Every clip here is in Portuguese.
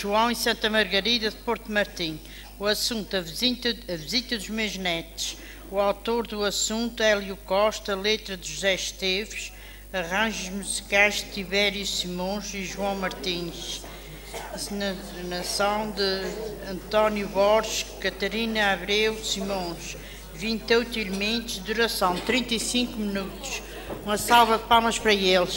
João e Santa Margarida de Porto Martim. O assunto, a visita dos meus netos. O autor do assunto, Hélio Costa, letra de José Esteves, arranjos musicais de Tibério Simões e João Martins. Encenação de António Borges, Catarina Abreu Simões. 28 elementos, duração 35 minutos. Uma salva de palmas para eles.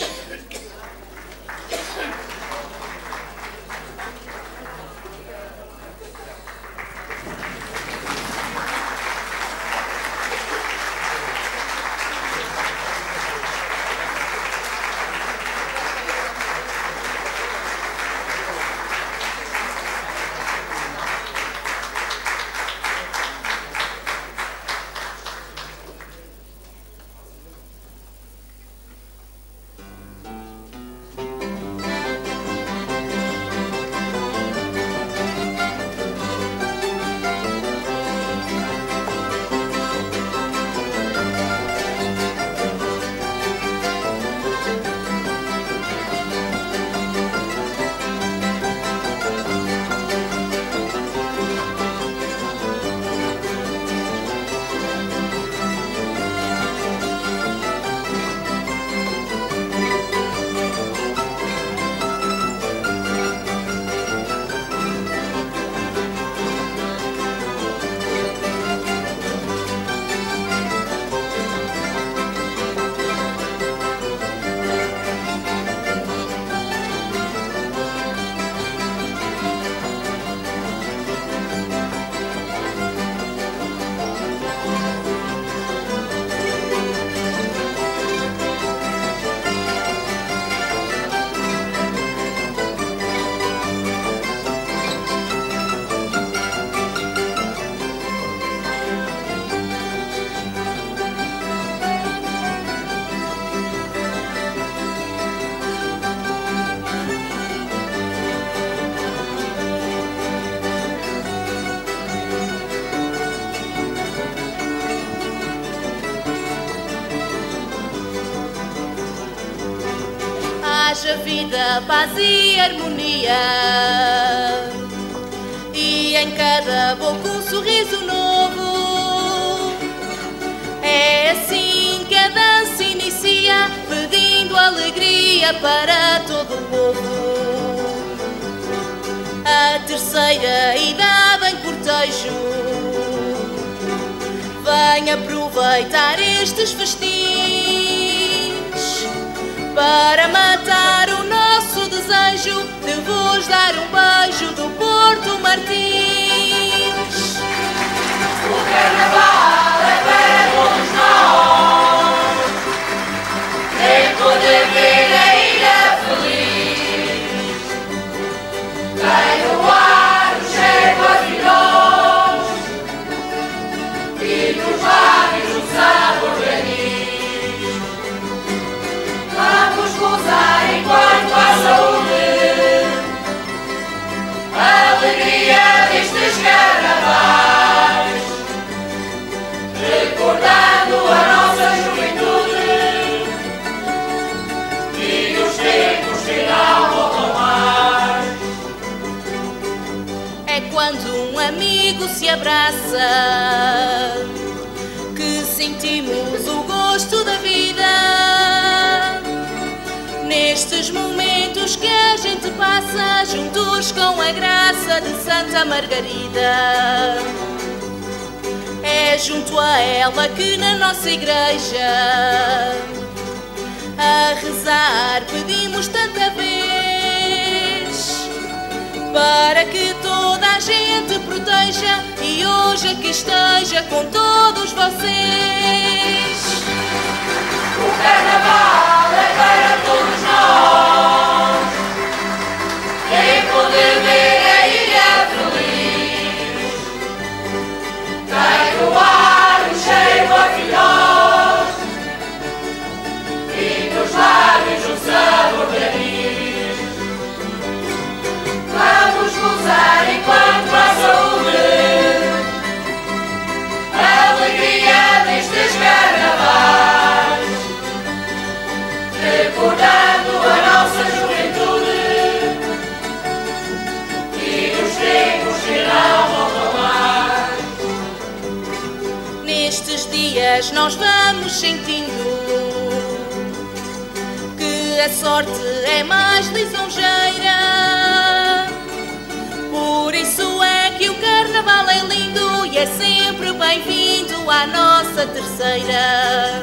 Haja vida, paz e harmonia, e em cada boca um sorriso novo. É assim que a dança inicia, pedindo alegria para todo o povo. A terceira idade em cortejo vem aproveitar estes festins para matar o nosso desejo de vos dar um beijo do Porto Martins. O Carnaval é para todos nós, nem poder ver a ilha feliz. Tem no ar o cheiro a filhós e nos lábios o sabor de anis. Vamos gozar enquanto há saúde, a alegria destes carnavais, recordando a nossa juventude e os tempos que não voltam mais. É quando um amigo se abraça que sentimos o gosto da vida. Nestes momentos que a gente passa juntos com a graça de Santa Margarida, é junto a ela que na nossa igreja a rezar pedimos tanta vez para que toda a gente proteja e hoje aqui esteja com todos vocês. O Carnaval é para todos nós, quem poder ver a ilha feliz. Tem no ar um cheiro a filhós e nos lábios um sabor de anis. Vamos gozar enquanto há saúde, a alegria destes carnavais, recordando a nossa mas nós vamos sentindo que a sorte é mais lisonjeira. Por isso é que o carnaval é lindo e é sempre bem-vindo à nossa terceira.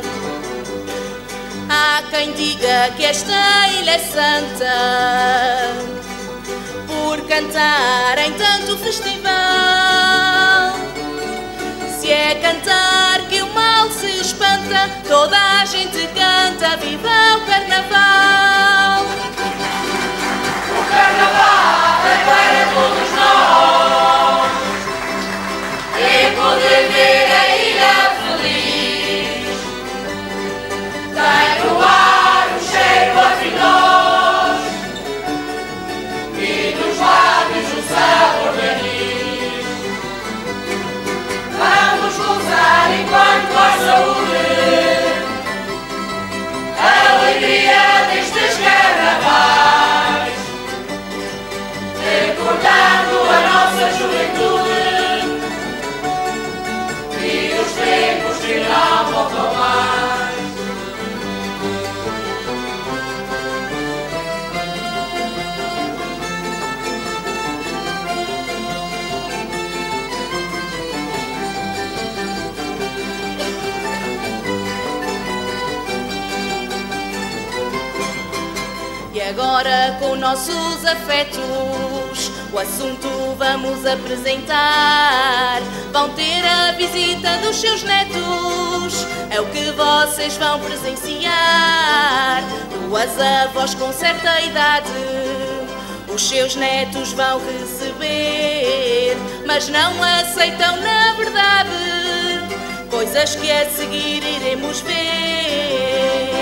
Há quem diga que esta ilha é santa por cantar em tanto festival. Se é cantar que o mal se espanta, toda a gente canta, viva o carnaval! O carnaval é para todos nós e poder ver a ilha feliz. Tem no ar um cheiro afinal e nos lábios o sabor de anis. Vamos gozar enquanto há saúde, a alegria destes carnavais, recordando a nossa juventude e os tempos que não voltam mais. E agora com nossos afetos o assunto vamos apresentar. Vão ter a visita dos seus netos, é o que vocês vão presenciar. Duas avós com certa idade os seus netos vão receber, mas não aceitam na verdade coisas que a seguir iremos ver.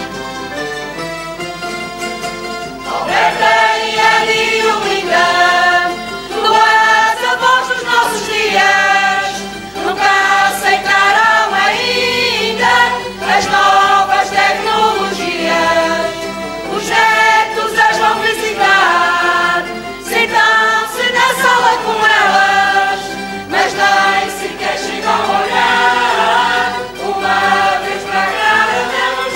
Alberta e Adiolinda, duas avós dos nossos dias, nunca aceitaram ainda as novas tecnologias. Os netos as vão visitar, sentam-se na sala com elas, mas nem sequer chegam a olhar uma vez para a cara delas.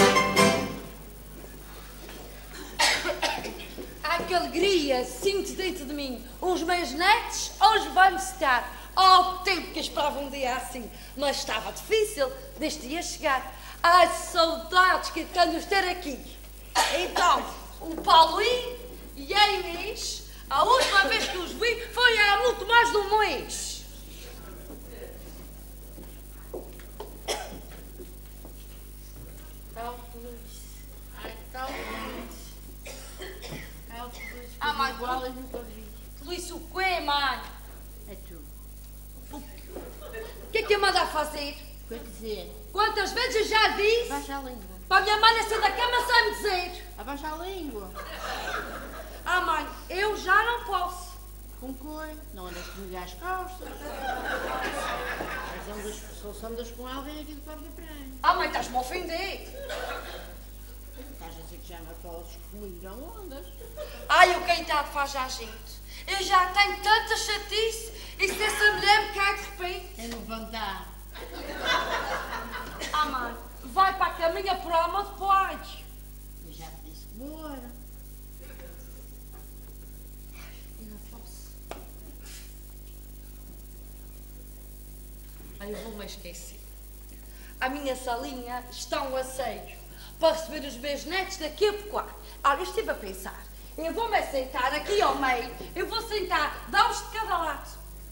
Que alegria sinto dentro de mim. Os meus netos hoje vão visitar. Oh, tempo que eu esperava um dia assim, mas estava difícil deste dia chegar. Ai, saudades que tenho de ter aqui. Então, o Paulinho e a Inês, a última vez que os vi foi há muito mais de um mês. Ah, mãe, igual eu nunca vi. Tudo isso o quê, mãe? É tu. O que é que eu mando a fazer? Quer dizer, Quantas vezes eu já disse abaixa a língua. para a minha mãe nascer da cama sem me dizer? Abaixa a língua. Ah, mãe, eu já não posso. Com cor, não andas comigo às costas. Só andas com alguém aqui de Porta Praia. Ah, mãe, estás-me a ofender. Estás a dizer que já não podes comigo, não andas. Ai, o quem tá faz já gente. Eu já tenho tanta chatice e se essa mulher me cai de repente. É levantar. Ah, mãe, vai para a caminha por alma depois. Eu já te disse que bora. Eu não posso. Ai, eu vou-me esquecer. A minha salinha está um asseio para receber os meus netos daqui a pouco. Olha, eu estive a pensar. Eu vou-me sentar aqui ao meio. Eu vou sentar, dá-os de cada lado.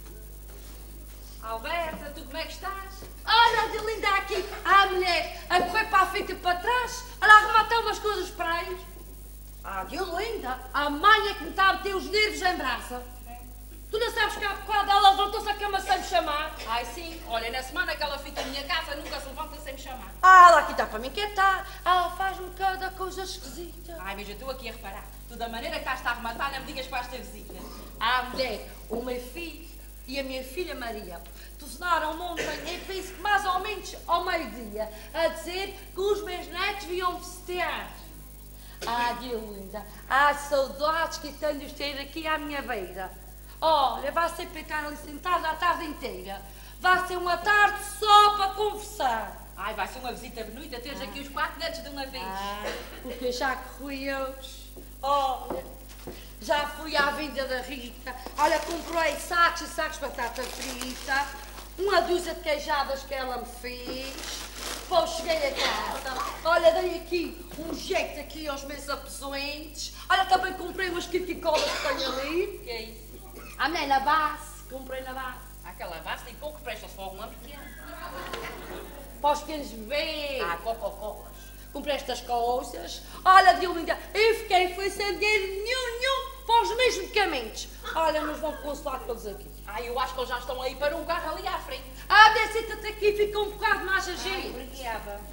Alberta, tu como é que estás? Olha, de linda aqui. Ah, mulher, a correr para a frente e para trás. Ela arrematar umas coisas para aí. Ah, de linda. A mãe é que me está a meter os nervos em braça. Tu não sabes que há bocado ela levantou-se a cama sem me chamar? Ai, sim. Olha, na semana que ela fica na minha casa, nunca se levanta sem me chamar. Ah, ela aqui está para me inquietar. Ela faz-me cada coisa esquisita. Ai, veja, estou aqui a reparar. Tu, da maneira que estás a arrematar, não me digas para esta visita. Ah, mulher, o meu filho e a minha filha Maria telefonaram ontem, eu penso que mais ou menos ao meio-dia, a dizer que os meus netos vinham visitar. Ah, linda, há saudades que tenho de ter aqui à minha beira. Olha, vai ser para estar ali sentada a tarde inteira. Vai ser uma tarde só para conversar. Ai, vai ser uma visita bonita teres aqui os 4 netos de uma vez. Porque já corri eu. Olha, já fui à vinda da Rita. Olha, comprei sacos e sacos de batata frita, uma dúzia de queijadas que ela me fez. Depois cheguei a casa. Olha, dei aqui um jeito aqui aos meus apesoentes. Olha, também comprei umas kiticolas que tenho ali. Que é isso? A minha na base. Comprei na base. Aquela basta e pouco presta só uma pequena. Para os pequenos bebês. Cocococas. Comprei estas coisas. Olha, Diolinda, eu fiquei foi sem dinheiro nenhum para os meus medicamentos. Olha, mas vão consolar todos aqui. Eu acho que eles já estão aí para um carro ali à frente. Desce-te aqui e fica um bocado mais agir. Obrigada.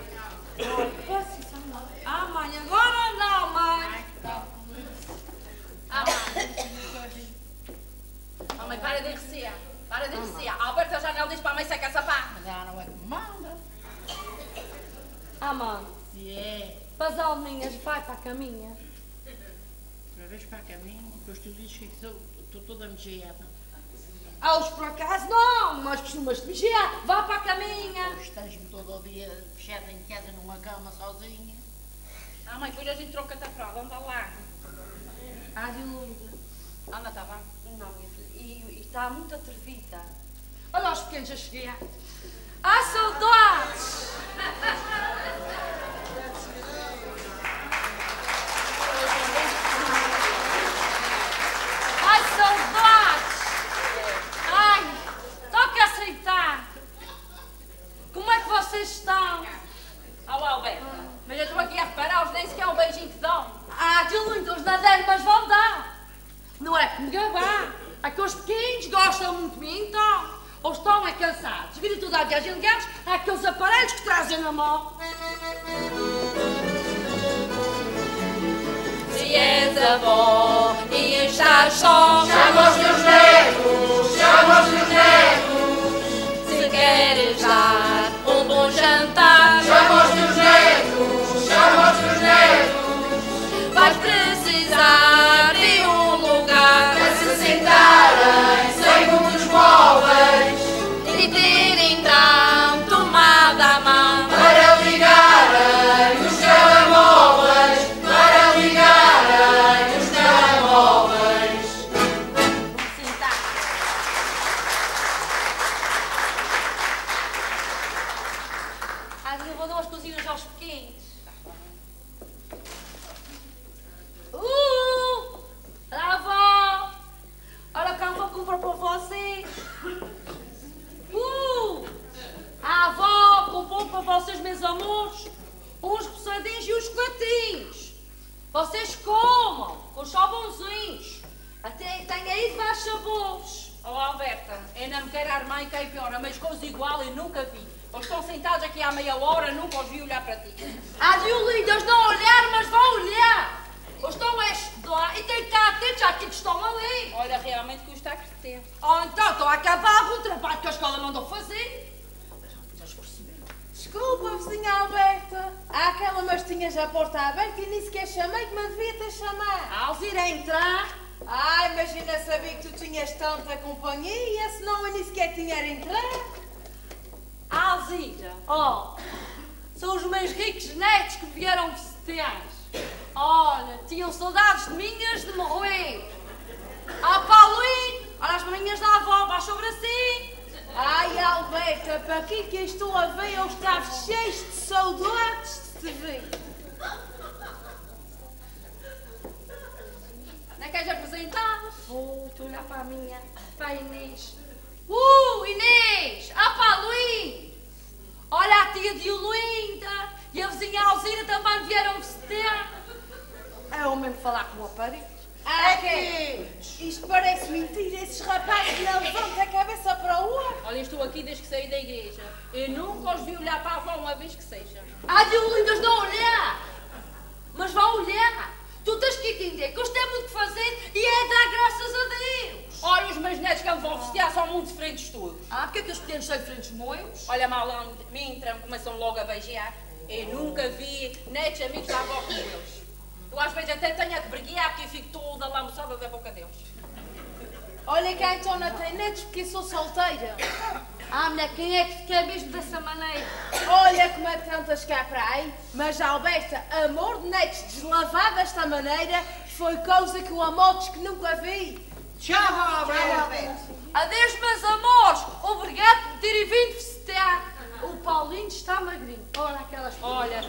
Mãe, agora não, mãe. Mãe, para de recear. Para de recear. Alberta já não diz para a mãe secar sapato. Mas ela não é que manda. Mãe, Se é. para as alminhas, vai para a caminha. Outra vez para a caminho, depois tu dizes que estou toda mexida. Hoje por acaso não, mas costumas-te vigiar. Vá para a caminha. Hoje estás-me todo o dia fechada em casa numa cama sozinha. Mãe, depois a gente troca-te a fralda. Anda lá. Diolinda. Anda, está bem. Não, minha filha, e está muito atrevida. Olha aos pequenos, já cheguei. Saudades! Saudades! Toca aceitar! Como é que vocês estão? Alberta, mas eu estou aqui a reparar, os nem sequer um beijinho que dão. Diolinda, os nadeiros, mas vão dar! Não é que me gabar. Aqueles pequenos gostam muito de mim, então. Ou estão cansados. Devido tudo à viagem de gatos, há aqueles aparelhos que trazem na mão. Se és avó e estás só, Chama os teus netos, chama os teus netos. se queres dar um bom jantar, Chama os teus netos, chama os teus netos. vais precisar de um lugar Para se sentarem sem muitos móveis. e ter então tomada a mão. Para ligarem os telemóveis. Para ligarem os telemóveis. Sentar. Eu vou dar umas coisinhas aos pequenos. Avó! Olha que eu vou comprar para vocês. A avó comprou para vocês, meus amores, uns roçadinhos e uns coatinhos. Vocês comam, com os sabãozinhos. Até tem aí vários sabores. Alberta, eu não me quero armar e cair pior, mas coisa igual eu nunca vi. Eles estão sentados aqui há meia hora, nunca os vi olhar para ti. Diolindas, não olhar, mas vão olhar. Eles estão a estudar e têm que estar atentos àquilo que estão ali. Olha, realmente custa a crescer. Então estão a acabar com o trabalho que a escola mandou fazer. Desculpa, vizinha Alberta. Há aquela mastinha já porta aberta e nem sequer chamei que me devia ter chamado. Alzira entrar. Imagina saber que tu tinhas tanta companhia, senão eu nem sequer tinha entrado. Alzira, são os meus ricos netos que vieram visitar. Olha, tinham saudades de minhas de morrer. Paulinho, olha as maminhas da avó, vais sobre assim. Alberta, para aqui que eu estou a ver, eu estava cheio de saudades de te ver. Não é que és apresentar? Vou olhar para a minha, para a Inês. Inês! Paulinho! Olha a tia Diolinda e a vizinha Alzira também vieram visitar. É o mesmo falar com o aparelho. Isto parece mentira, esses rapazes não levantam a cabeça para o ar. Olha, eu estou aqui desde que saí da igreja. Eu nunca os vi olhar para a avó uma vez que seja. Diolindas, não olhar! Mas vão olhar! Tu tens que entender que eles têm muito que fazer e é dar graças a Deus! Olha, os meus netos que me vão visitar são muito diferentes todos. Porque é que os pequenos são diferentes meus? Olha, mal me entram, começam logo a beijar. Eu nunca vi netos amigos da avó como eles. Eu às vezes até tenho a que breguear porque eu fico toda lambuzada da boca deles. Olha que a Antona tem netos porque sou solteira. Ah, mulher, quem é que te quer mesmo dessa maneira? Olha como é que tantas cá para aí, mas Alberta, amor de netos deslavado desta maneira foi coisa que o amor diz que nunca vi. Tchau, Alberto. Adeus, meus amores. Obrigado por terem vindo visitar. O Paulinho está magrinho. Olha aquelas... Olha.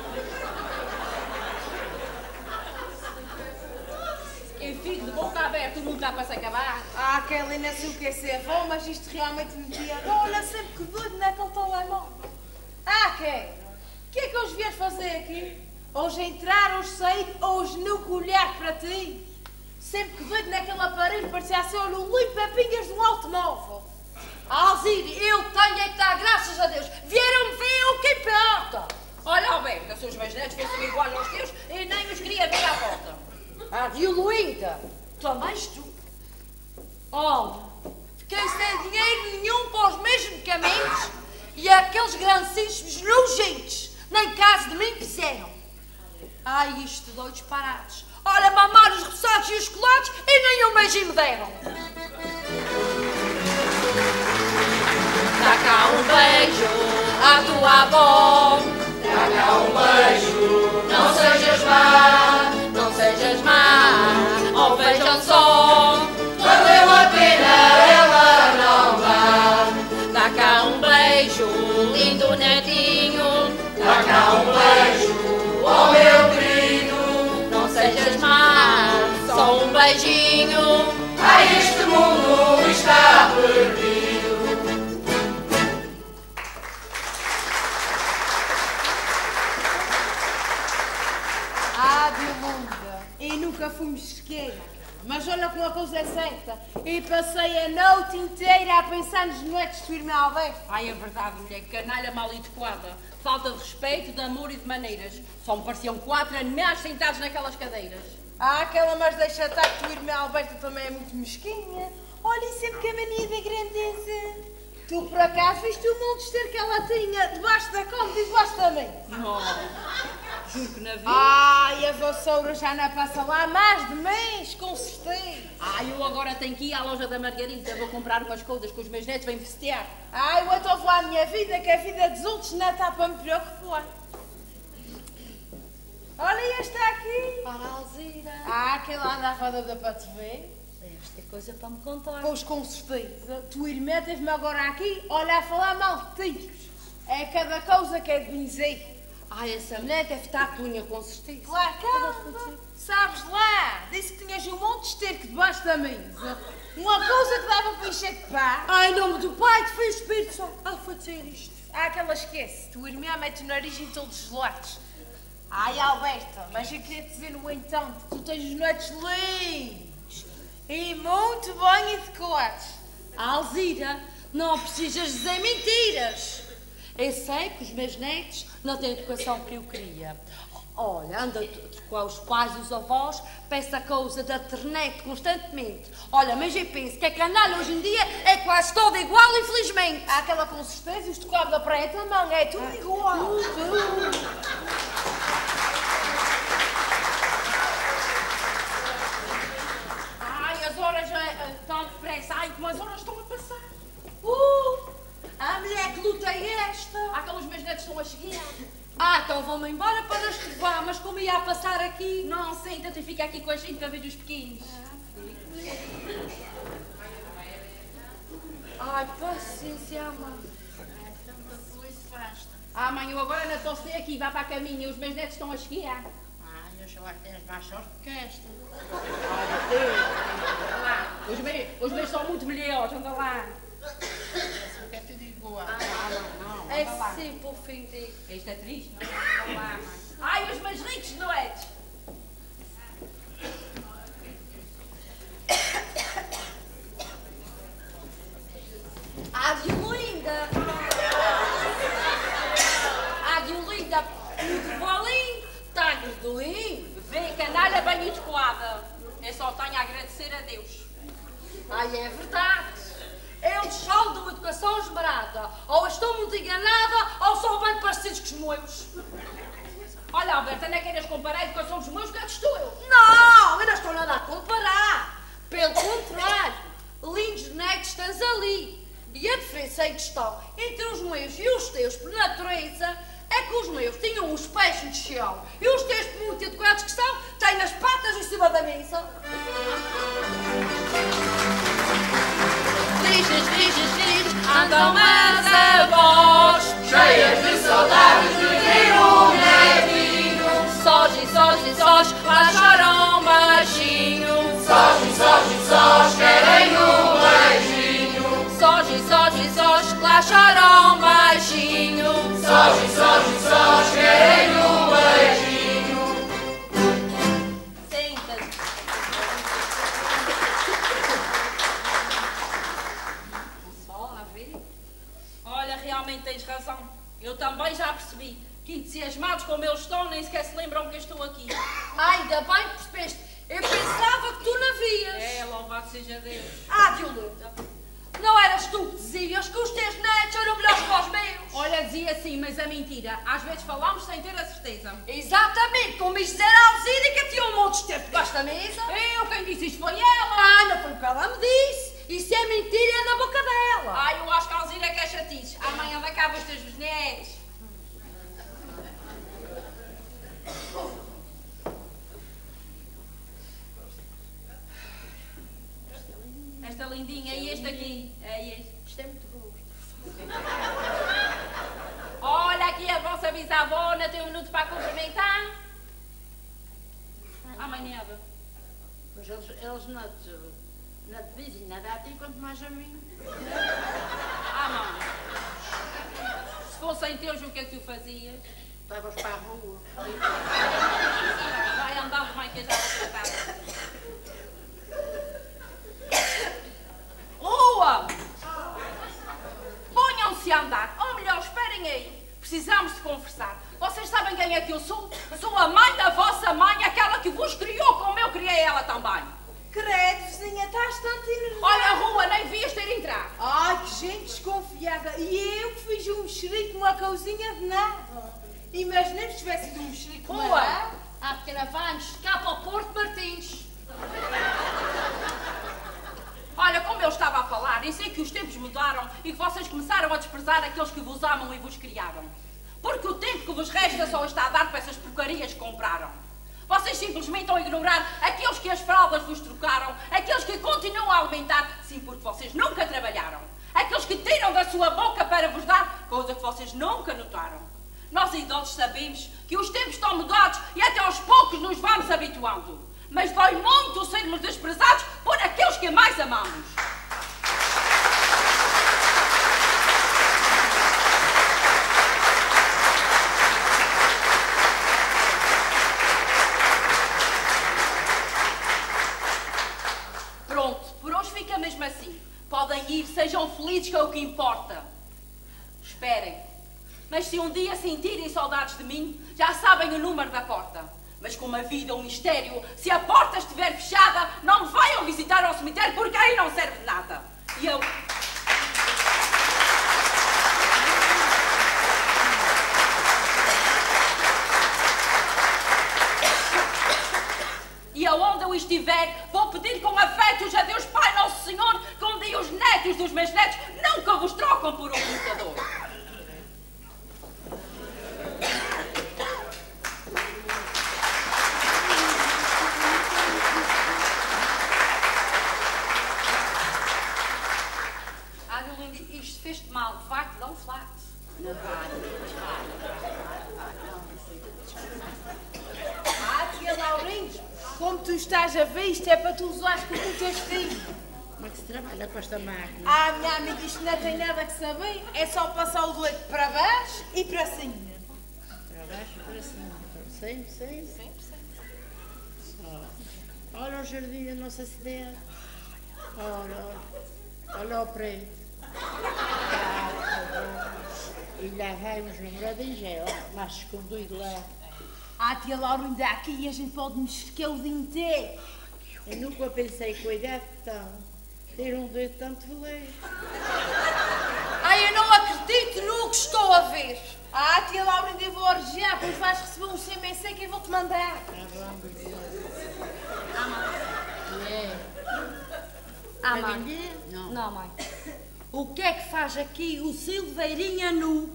Eu fico de boca aberta, o mundo está para se acabar. Ah, Kelly, não sei o que é ser avó, mas isto realmente me tinha... Olha, sempre que doido naquele telemóvel. Ah, Kelly, o que é que hoje vier fazer aqui? Hoje entrar, hoje sair, hoje nunca olhar para ti? Sempre que doido naquele aparelho parecia ser o limpa-pingas de um automóvel. Alzire, eu tenho é que dar graças a Deus. Vieram-me ver o que importa. Olha, Alberto, se os meus netos fossem iguais aos teus, eu nem os queria ver à volta. Diluída, também tu. Olha, fiquei sem dinheiro nenhum para os meus medicamentos e aqueles grandíssimos nojentos nem caso de mim fizeram. Ai, isto doidos parados. Olha, mamar os roçados e os colados e nem um beijinho me deram. Dá cá um beijo à tua avó. Dá cá um beijo, Não sejas má, não sejas má. Oh, vejam só, valeu a pena ela não dá. dá cá um beijo, lindo netinho. Dá cá um beijo, ó meu querido. Não sejas má, só um beijinho. Ai, este mundo está perdido. Ah, Dilunda, e nunca fomos esquerda. Mas olha como a coisa é certa. E passei a noite inteira a pensar nos netos do irmão Alberto. Ai, é verdade, mulher, canalha mal educada. Falta de respeito, de amor e de maneiras. Só me pareciam 4 animais sentados naquelas cadeiras. Ah, aquela mas deixa estar que o irmão Alberto também é muito mesquinha. Olha, e sempre que a mania da grandeza. Tu, por acaso, viste o monte que ela tinha debaixo da cama e debaixo da mesa? Não, juro que não vi. Ai, a vassoura já não passa lá há mais de mês, com certeza. Ai, eu agora tenho que ir à loja da Margarida. Vou comprar umas coisas que os meus netos vêm festear. Ai, eu estou a falar a minha vida, que a vida dos outros não está para me preocupar. Olha este aqui. Para Alzira. Ah, aquele andava da para te ver. Deves ter coisa para me contar. Pois com certeza. Tua irmã teve-me agora aqui, olha, a falar mal de ti. É cada coisa que é de dizer. Ai, essa mulher deve estar cunha, com certeza. Claro, calma. Sabes lá, disse que tinhas um monte de esterco debaixo da mesa. Uma coisa que dava para encher de pá. Ai, em nome do Pai, do Filho e do Espírito Santo. Ah, foi dizer isto. Ah, aquela esquece. Tua irmã mete o nariz em todos os lados. Ai, Alberta, mas eu queria te dizer no entanto que tu tens os netos lindos e muito bem educados. Alzira, não precisas dizer mentiras. Eu sei que os meus netos não têm a educação que eu queria. Olha, anda com os pais e os avós, peça a coisa da internet constantemente. Olha, mas eu penso que a canalha hoje em dia é quase toda igual, infelizmente. Há aquela com certeza e os tocados da praia também, é tudo igual. Ai, as horas já estão depressa. Ai, como as horas estão a passar. A mulher que luta é esta. Aqueles meus netos estão a chegar. Ah, então vou-me embora para as levar, mas como ia a passar aqui? Não, senta-te e fica aqui com a gente para ver os pequenos. Ai, paciência, mãe. Ah, mãe, eu agora não estou a sair aqui, vá para a caminha, os meus netos estão a chegar. Ai, eu acho que tens mais sorte que esta. Os meus são muito melhores, anda lá. Porque é tudo igual. Não, É anda lá. sempre o fim de... Isto é triste, não? Anda lá, mãe. Ai, os meus ricos doentes. A Diolinda! A Diolinda, tudo bolinho, está gorduinho. Vê, canalha bem educada. Eu só tenho a agradecer a Deus. Ai, é verdade. Eles são de uma educação esmerada. Ou estou muito enganada, ou são bem parecidos com os meus. Olha, Alberta, não é que queiras comparar a educação dos meus, que estou eu. Não, eu não estou nada a comparar. Pelo contrário, lindos netos tens ali. E a diferença em questão os meus e os teus, por natureza, é que os meus tinham os pés no chão e os teus, por muito educados que são, têm as patas em cima da mesa. Liges, andam as avós, cheias de saudades de ver um netinho. Sós, lá choram baixinho. Sós, querem um beijinho. Sós, lá choram baixinho. Sós, querem um beijinho. Senta-se. Só a ver. Olha, realmente tens razão. Eu também já percebi que, entusiasmados como eles estão, nem sequer se lembram que eu estou aqui. Ainda bem que percebeste. Eu pensava que tu não vias. É, louvado seja Deus. Violeta, não eras tu que dizias que os teus netos eram melhores que os meus? Olha, dizia sim, mas é mentira. Às vezes falamos sem ter a certeza. Exatamente, como me dizer a Alzira que tinha um monte de tempo debaixo da mesa. Quem disse isto foi ela. Não foi o que ela me disse. Isso é mentira, é da boca dela. Eu acho que a Alzira é que é chatice. Amanhã da cá os teus bisnetos. Esta lindinha e este aqui. É este. Isto é muito bom. Olha aqui a vossa bisavó, não tem um minuto para cumprimentar. Amanhã. Pois eles não te dizem nada a ti, quanto mais a mim. Mãe. Se fossem teus, o que é que tu fazias? Estavas para a rua. Vai andar, mãe, que eu já vou tratar. Rua! Ponham-se a andar. Ou melhor, esperem aí. Precisamos de conversar. Vocês sabem quem é que eu sou? Sou a mãe da vossa mãe, aquela que vos criou como eu criei ela também. Credo, vizinha, estás tanto enervada. Olha, Rua, nem devias ter entrado. Ai, que gente desconfiada. E eu que fiz um mexerico numa cozinha de nada. Imaginei se tivesse sido um mexerico de Rua! nada. Pequena, vamos cá para o Porto Martins. Olha, como eu estava a falar, e sei que os tempos mudaram e que vocês começaram a desprezar aqueles que vos amam e vos criaram. Porque o tempo que vos resta só está a dar para essas porcarias que compraram. Vocês simplesmente estão a ignorar aqueles que as fraldas vos trocaram, aqueles que continuam a alimentar, sim, porque vocês nunca trabalharam. Aqueles que tiram da sua boca para vos dar, coisa que vocês nunca notaram. Nós idosos sabemos que os tempos estão mudados e até aos poucos nos vamos habituando. Mas dói muito sermos desprezados por aqueles que mais amamos. Pronto, por hoje fica mesmo assim. Podem ir, sejam felizes, que é o que importa. Esperem. Mas se um dia sentirem saudades de mim, já sabem o número da porta. Mas como a vida é um mistério, se a porta estiver fechada, não me venham visitar ao cemitério, porque aí não serve de nada. E aonde eu estiver, vou pedir com afetos a Deus Pai Nosso Senhor, que um dia os netos dos meus netos nunca vos trocam por um computador. Isto fez-te mal, vai-te dar um flat. Não vai. Tia Laurindes, como tu estás a ver, isto é para tu usares com o teu filho. Como é que se trabalha com esta máquina? Minha amiga, isto não tem nada que saber. É só passar o leite para baixo e para cima. Para baixo e para cima. Sempre. Sempre. Olha o jardim da nossa cidade. Olha o preto. E lá vai uns namoradinhos, mais escondido lá. Tia Laurinda, aqui a gente pode mexer que é o dia inteiro. Eu nunca pensei com a idade que estão, ter um dedo tanto velho. Eu não acredito no que estou a ver. Tia Laurinda, eu vou orgiar, pois vais receber um CMC que eu vou-te mandar. É. Mãe. Não. Não, mãe. O que é que faz aqui o Silveirinha nu?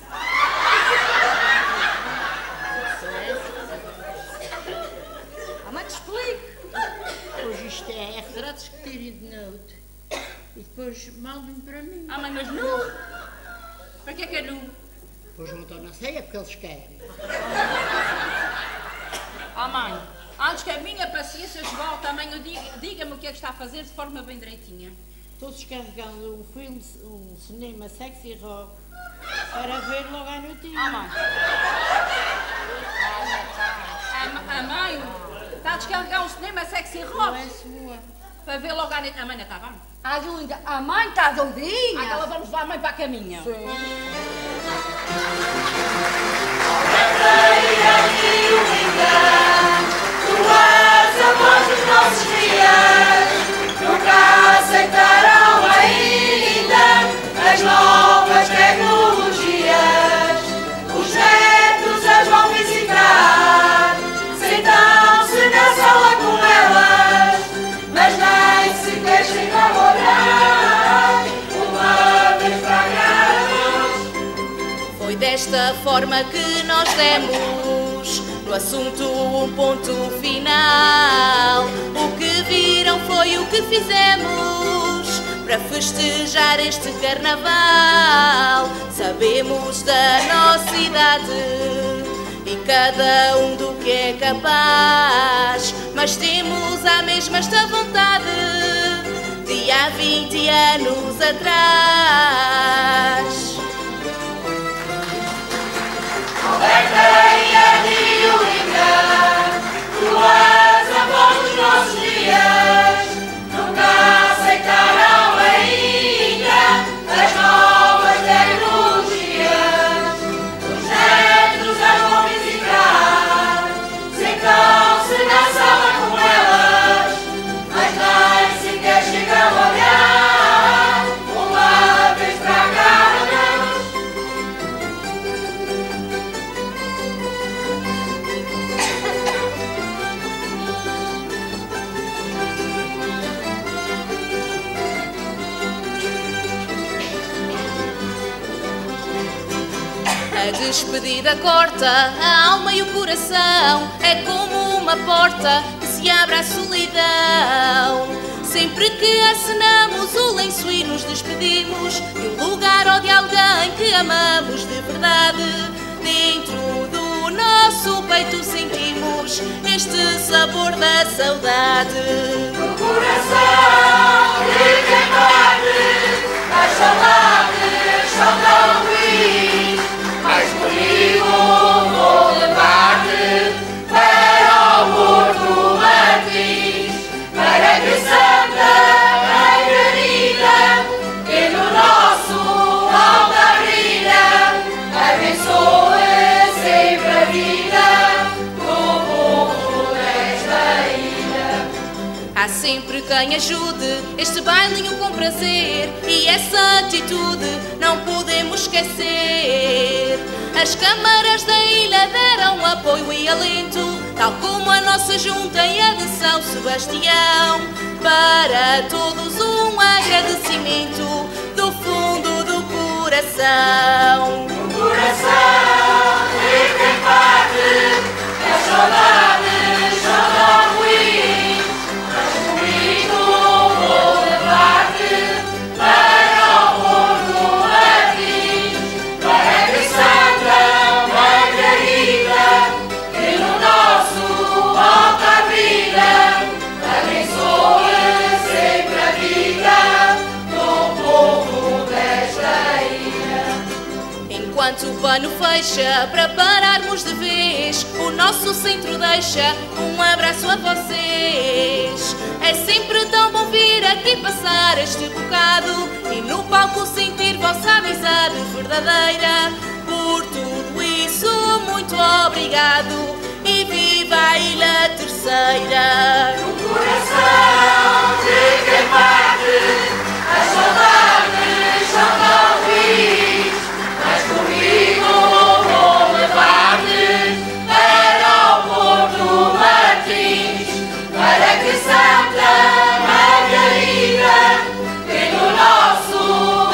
Mas te explico. Pois isto é retratos que tirem de noite e depois mandam para mim. Ah, mãe, mas nu? Para que é nu? Pois não estou na ceia porque eles querem. Ah, mãe, antes que a minha paciência esgote, também diga-me o que é que está a fazer de forma bem direitinha. Estou descarregando um filme, um cinema sexy rock para ver logo à noitinha. Ah, mãe. A mãe está a descarregar um cinema sexy Não rock é sua. para ver logo à noite. A mãe não está bem? A doida, a mãe está doidinha. Ah, então vamos levar a mãe para a caminha. Tu és a voz dos nossos dias, nunca aceitaram ainda as novas tecnologias. Os netos as vão visitar, sentam-se na sala com elas, mas nem sequer chegam a olhar uma vez para cá. Foi desta forma que nós demos no assunto um ponto final. O que viram foi o que fizemos para festejar este carnaval. Sabemos da nossa idade e cada um do que é capaz, mas temos a mesma esta vontade de há 20 anos atrás. Alberta e a Riolinda, tu és a voz dos nossos dias, nunca aceitaram ainda as novas tecnologias. Os netos as vão visitar, sentam-se na sala com elas, mas nem sequer chegam a olhar uma vez para cá. A despedida corta a alma e o coração, é como uma porta que se abre à solidão. Sempre que acenamos o lenço e nos despedimos de um lugar ou de alguém que amamos de verdade, dentro do nosso peito sentimos este sabor da saudade. No coração de quem parte, as saudades são tão ruins, mas comigo vou levar-te para o Porto Martins, para que Santa Margarida, que no nosso altar brilha, abençoe sempre a vida do povo desta ilha. Há sempre quem ajude este bailinho com prazer, e essa atitude não podemos esquecer. As câmaras da ilha deram apoio e alento, tal como a nossa junta e a de São Sebastião. Para todos um agradecimento do fundo do coração. No coração de quem parte, as saudades são tão ruins, mas comigo vou levar-te para o Porto Martins, para que Santa Margarida, que no nosso altar brilha, abençoe sempre a vida do povo desta ilha. Enquanto o pano fecha para pararmos de vez, o nosso centro deixa um abraço a vocês. É sempre tão bom vir aqui passar este bocado e no palco sentir vossa amizade verdadeira. Por tudo isso, muito obrigado e viva a Ilha Terceira. No coração de quem parte, as saudades são tão ruins, mas comigo vou levar-te para o Porto Martins, para que Santa Margarida, que no nosso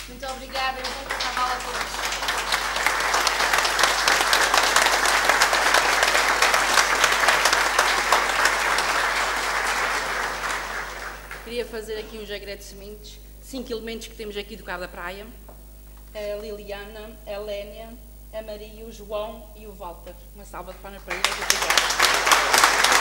Muito obrigada e um bom carnaval a todos. Queria fazer aqui uns agradecimentos, 5 elementos que temos aqui do Cabo da Praia, a Liliana, a Lénia, a Maria, o João e o Walter. Uma salva de palmas para eles. Obrigada.